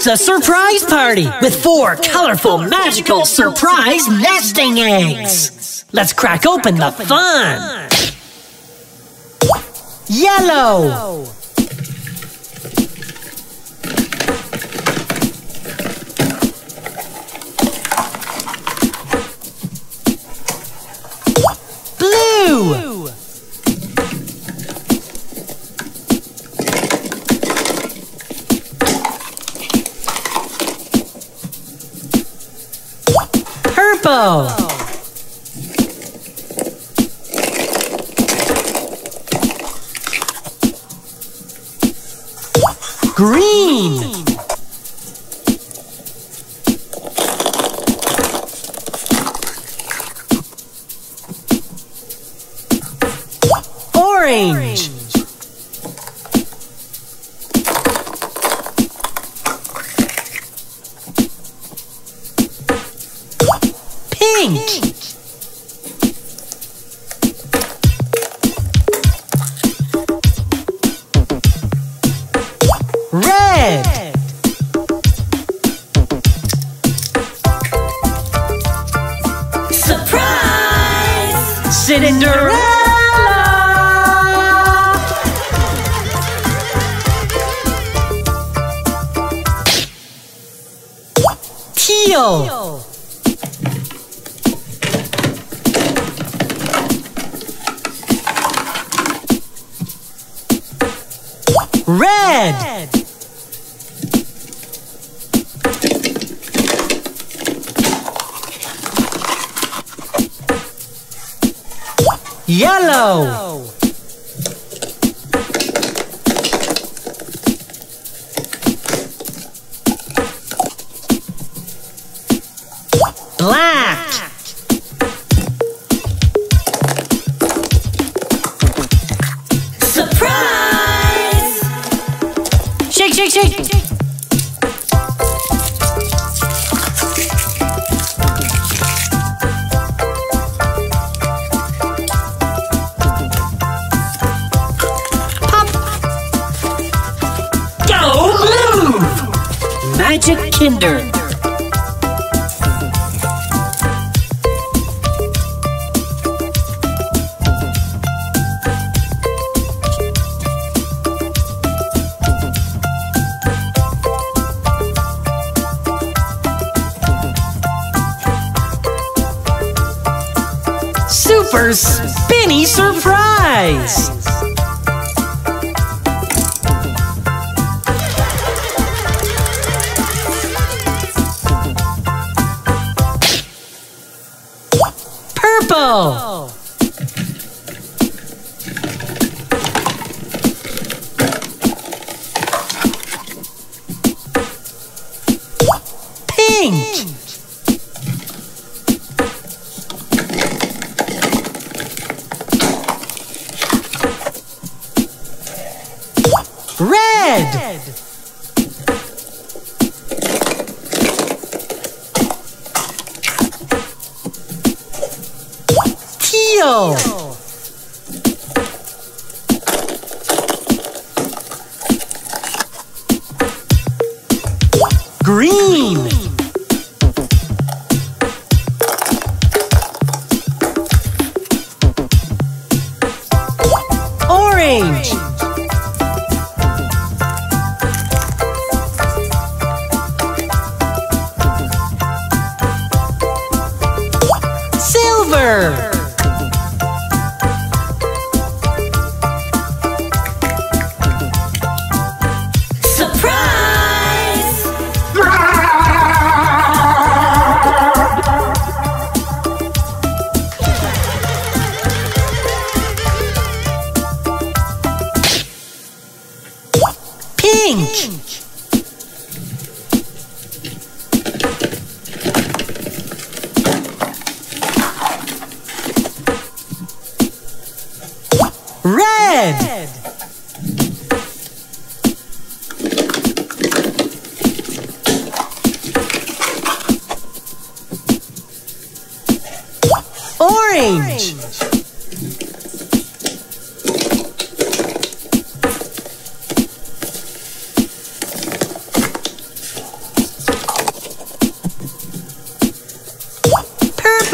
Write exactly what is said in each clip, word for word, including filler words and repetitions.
It's a surprise party with four colorful, magical surprise nesting eggs. Let's crack open the fun. Yellow. Blue. Purple. Green. Orange. Pink. Red. Surprise! Cinderella! Teal. Red. Yellow. Black. Surprise! Shake, shake, shake. Pop. Go blue. Magic Kinder. Super spinny surprise! Purple! Pink! Red! Teal! Green! Orange! Silver! Surprise! Pink! Red! Orange!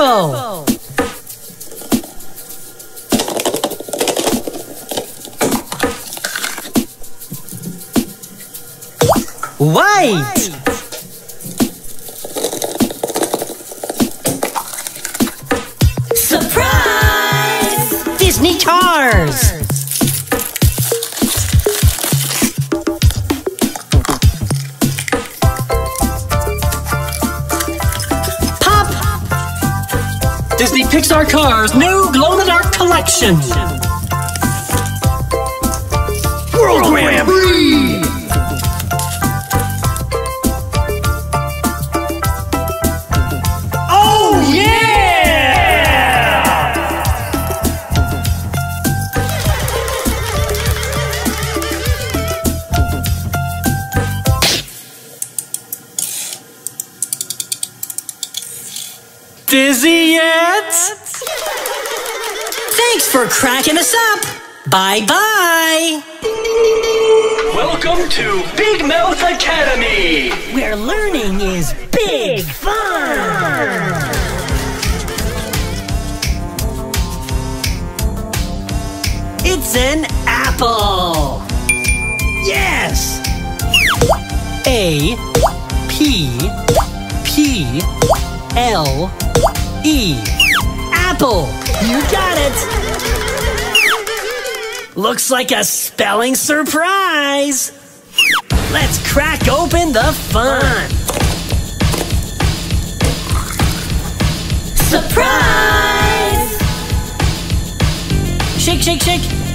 Purple. White. Surprise! Disney cars. Pop. Disney Pixar Cars new glow-in-the-dark collection. World Grand Prix. Dizzy yet? Thanks for cracking us up. Bye-bye. Welcome to Big Mouth Academy, where learning is big fun. It's an apple. Yes. A P P L E. Apple. You got it. Looks like a spelling surprise. Let's crack open the fun. Surprise! Shake, shake, shake.